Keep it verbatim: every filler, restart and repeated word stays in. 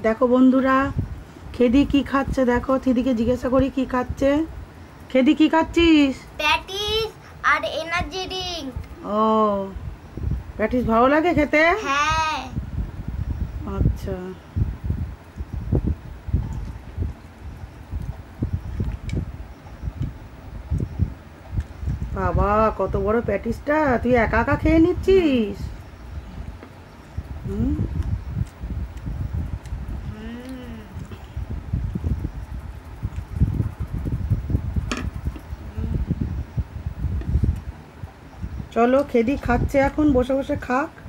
দেখো বন্ধুরা, খেদি কি খাচ্ছে দেখো। দিদিকে জিজ্ঞাসা করি কি খাচ্ছে। খেদি কি খাচ্ছিস? প্যাটিস আর এনার্জি ড্রিঙ্ক। ও, প্যাটিস ভালো লাগে খেতে? হ্যাঁ। আচ্ছা, বাবা কত বড় প্যাটিসটা, তুই একা একা খেয়ে নিচ্ছিস? হুম, চলো খেদি খাচ্ছে এখন, বসে বসে খাক।